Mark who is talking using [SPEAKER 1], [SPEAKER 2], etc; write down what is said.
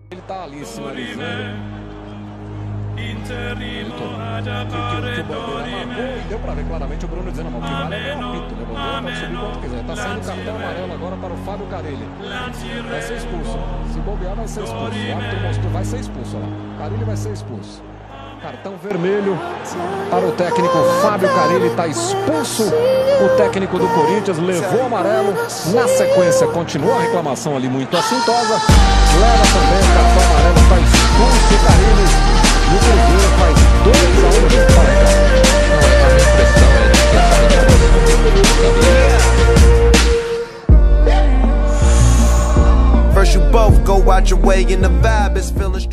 [SPEAKER 1] Ele tá ali sinalizando. Que o Bandeira marcou e deu pra ver claramente o Bruno dizendo: não, o que vale é meu apito, né? O Bandeira pode subir quanto quiser. Tá saindo cartão amarelo agora para o Fábio Carille. Vai ser expulso. Se bobear, vai ser expulso. O árbitro mostrou, vai ser expulso lá. Carille vai ser expulso. Cartão vermelho para o técnico Fábio Carille, está expulso o técnico do Corinthians, levou o amarelo, na sequência continua a reclamação ali muito assintosa, leva também o cartão amarelo, está expulso o Carille e o Cruzeiro faz 2-1 de empate.
[SPEAKER 2] A minha impressão é de que essa reclamação do Carille.
[SPEAKER 3] First you both go out your way and the vibe is feeling